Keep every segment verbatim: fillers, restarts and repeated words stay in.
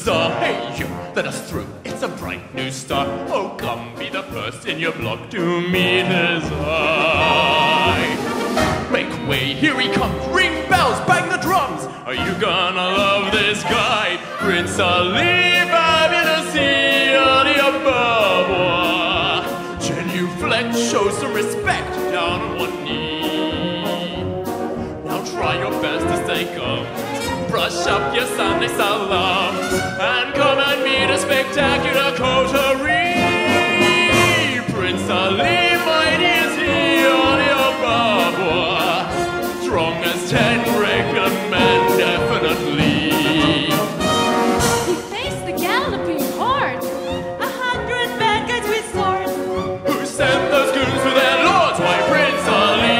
star. Hey you, let us through, it's a bright new star. Oh come, be the first in your block to meet his eye. Make way, here he comes, ring bells, bang the drums. Are you gonna love this guy? Prince Ali, fabulous, Ali Ababa. Genuflect, show some respect, down on one knee. Now try your best to stay calm. Brush up your Sunday salam and come and meet a spectacular coterie. Prince Ali, mighty is he, Ali Ababa. Strong as ten regular men, definitely. He faced the galloping horde, a hundred bad guys with swords. Who sent those goons for their lords? Why, Prince Ali.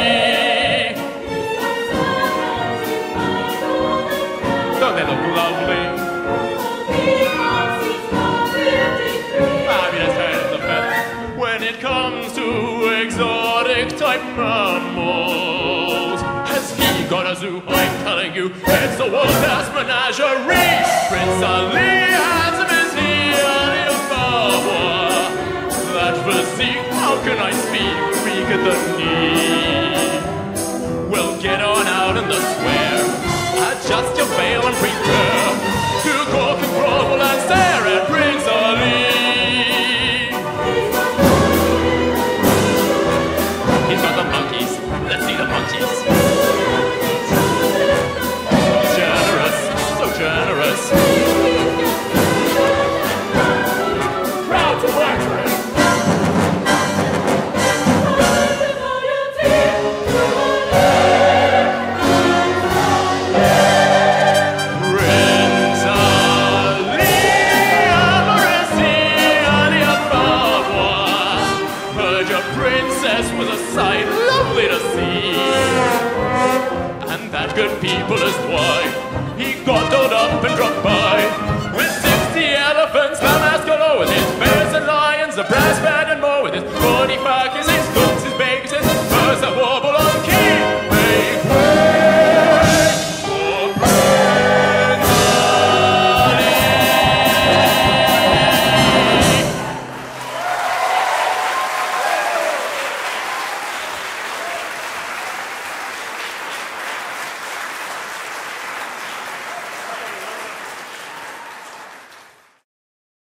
Don't they look lovely? Fabulous heads of feathers. When it comes to exotic type mammals, has he got a zoo? I'm telling you, it's a world-class menagerie. Prince Ali, handsome as he, Ali Ababa. That physique, how can I speak? Weak at the knee. Well, get on out in the square. Adjust your veil and prepare.